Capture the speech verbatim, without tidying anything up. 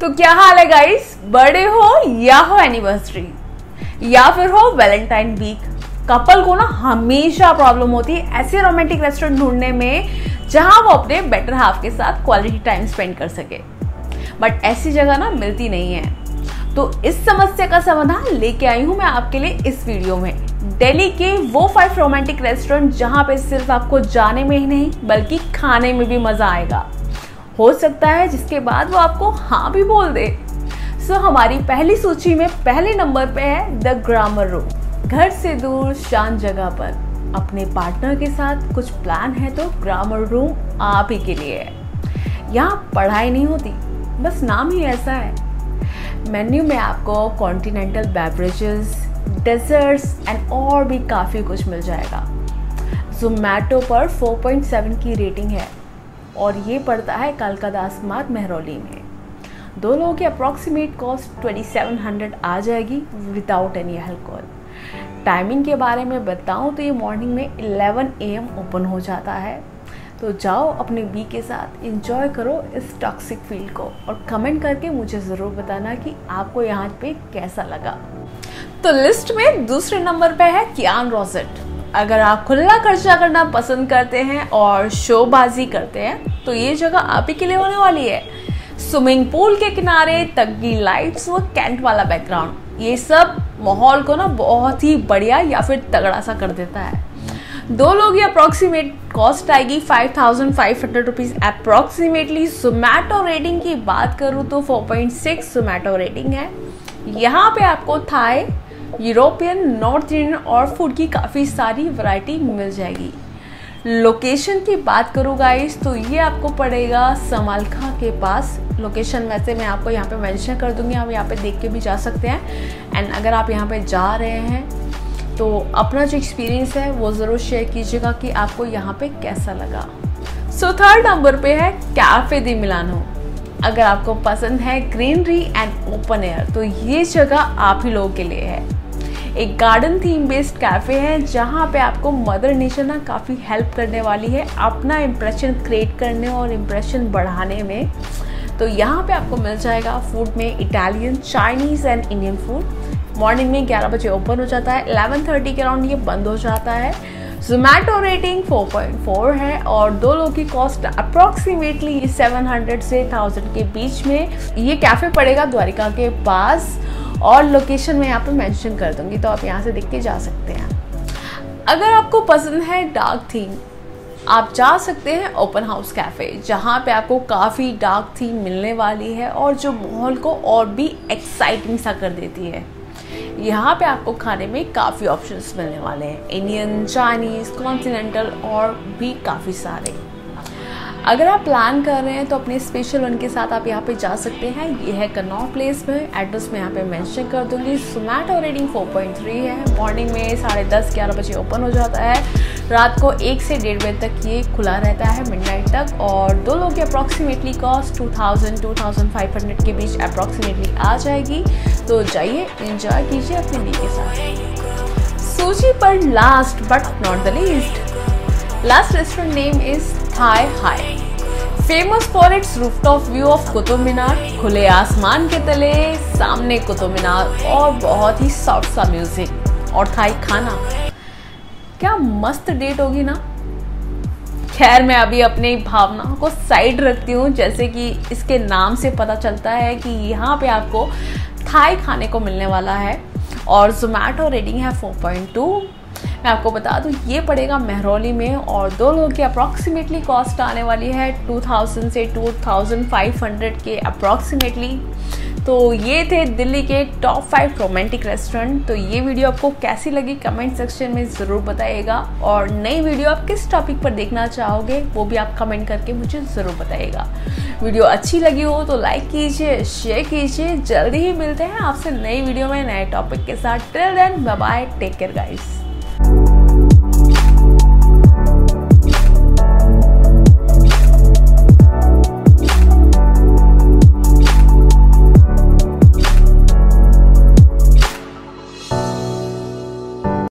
तो क्या हाल है गाइस, बर्थडे हो या हो एनिवर्सरी या फिर हो वैलेंटाइन वीक, कपल को ना हमेशा प्रॉब्लम होती है ऐसे रोमांटिक रेस्टोरेंट ढूंढने में जहां वो अपने बेटर हाफ के साथ क्वालिटी टाइम स्पेंड कर सके। बट ऐसी जगह ना मिलती नहीं है। तो इस समस्या का समाधान लेके आई हूं मैं आपके लिए इस वीडियो में। दिल्ली के वो फाइव रोमांटिक रेस्टोरेंट जहां पे सिर्फ आपको जाने में ही नहीं बल्कि खाने में भी मजा आएगा, हो सकता है जिसके बाद वो आपको हाँ भी बोल दे। सो so, हमारी पहली सूची में पहले नंबर पे है द ग्रामर रूम। घर से दूर शांत जगह पर अपने पार्टनर के साथ कुछ प्लान है तो ग्रामर रूम आप ही के लिए है। यहाँ पढ़ाई नहीं होती, बस नाम ही ऐसा है। मेन्यू में आपको कॉन्टिनेंटल बेवरेजेस, डेजर्ट्स एंड और भी काफ़ी कुछ मिल जाएगा। जोमैटो पर फोर पॉइंट सेवन की रेटिंग है और ये पड़ता है कलकदास मार्ग मेहरौली में। दो लोगों की approximate cost twenty seven hundred आ जाएगी विदाउट एनी अल्कोहल। टाइमिंग के बारे में बताऊं तो ये मॉर्निंग में इलेवन ए एम ओपन हो जाता है। तो जाओ अपने बी के साथ एंजॉय करो इस टॉक्सिक फील को और कमेंट करके मुझे ज़रूर बताना कि आपको यहाँ पे कैसा लगा। तो लिस्ट में दूसरे नंबर पे है कियान रोसेट। अगर आप खुला खर्चा करना पसंद करते हैं और शोबाजी करते हैं तो ये जगह आप ही के लिए होने वाली है। स्विमिंग पूल के किनारे तगगी लाइट्स व कैंट वाला बैकग्राउंड, ये सब माहौल को ना बहुत ही बढ़िया या फिर तगड़ा सा कर देता है। दो लोग की अप्रॉक्सीमेट कॉस्ट आएगी five thousand five hundred rupees approximately. Zomato rating की बात करूँ तो four point six Zomato rating है। यहाँ पे आपको थाई, यूरोपियन, नॉर्थ इंडियन और फूड की काफ़ी सारी वैरायटी मिल जाएगी। लोकेशन की बात करूँ गाइस तो ये आपको पड़ेगा समालखा के पास। लोकेशन वैसे मैं आपको यहाँ पे मेंशन कर दूंगी, आप यहाँ पे देख के भी जा सकते हैं। एंड अगर आप यहाँ पे जा रहे हैं तो अपना जो एक्सपीरियंस है वो ज़रूर शेयर कीजिएगा कि आपको यहाँ पे कैसा लगा। सो थर्ड नंबर पे है कैफे दी मिलानो। अगर आपको पसंद है ग्रीनरी एंड ओपन एयर तो ये जगह आप ही लोगों के लिए है। एक गार्डन थीम बेस्ड कैफ़े है जहाँ पे आपको मदर नेचर ना काफ़ी हेल्प करने वाली है अपना इम्प्रेशन क्रिएट करने और इम्प्रेशन बढ़ाने में। तो यहाँ पे आपको मिल जाएगा फूड में Italian, Chinese and Indian food. Morning में ग्यारह बजे ओपन हो जाता है, इलेवन थर्टी के अराउंड ये बंद हो जाता है। Zomato rating four point four है और दो लोगों की कॉस्ट अप्रॉक्सीमेटली सेवन हंड्रेड से थाउजेंड के बीच में। ये कैफ़े पड़ेगा द्वारिका के पास और लोकेशन मैं यहाँ पे मेंशन कर दूंगी तो आप यहाँ से देख के जा सकते हैं। अगर आपको पसंद है डार्क थीम आप जा सकते हैं ओपन हाउस कैफ़े, जहाँ पे आपको काफ़ी डार्क थीम मिलने वाली है और जो माहौल को और भी एक्साइटिंग सा कर देती है। यहाँ पे आपको खाने में काफ़ी ऑप्शंस मिलने वाले हैं, इंडियन, चाइनीज़, कॉन्टिनेंटल और भी काफ़ी सारे। अगर आप प्लान कर रहे हैं तो अपने स्पेशल वन के साथ आप यहाँ पे जा सकते हैं। ये है कनॉट प्लेस में, एड्रेस में यहाँ पे मेंशन कर दूंगी। Zomato rating four point three है। मॉर्निंग में साढ़े दस ग्यारह बजे ओपन हो जाता है, रात को एक से डेढ़ बजे तक ये खुला रहता है मिडनाइट तक। और दो लोगों की approximately cost two thousand two thousand five hundred के बीच अप्रॉक्सीमेटली आ जाएगी। तो जाइए एंजॉय कीजिए अपने डी के साथ। सूची पर last but not the least, last restaurant name is Thai High. Famous for its rooftop view of Qutub Minar, खुले आसमान के तले सामने कुतुब मीनार और बहुत ही सॉफ्ट सा म्यूजिक और थाई खाना। क्या मस्त डेट होगी ना। खैर मैं अभी अपनी भावनाओं को साइड रखती हूँ, जैसे कि इसके नाम से पता चलता है कि यहाँ पे आपको थाई खाने को मिलने वाला है और जोमैटो रेटिंग है फोर पॉइंट टू। मैं आपको बता दूं ये पड़ेगा मेहरौली में और दो लोगों की अप्रॉक्सीमेटली कॉस्ट आने वाली है टू थाउजेंड से टू थाउजेंड फाइव हंड्रेड के अप्रॉक्सीमेटली। तो ये थे दिल्ली के टॉप फाइव रोमांटिक रेस्टोरेंट। तो ये वीडियो आपको कैसी लगी कमेंट सेक्शन में ज़रूर बताइएगा और नई वीडियो आप किस टॉपिक पर देखना चाहोगे वो भी आप कमेंट करके मुझे ज़रूर बताइएगा। वीडियो अच्छी लगी हो तो लाइक कीजिए, शेयर कीजिए। जल्दी ही मिलते हैं आपसे नई वीडियो में नए टॉपिक के साथ। Till then bye bye, take care guys.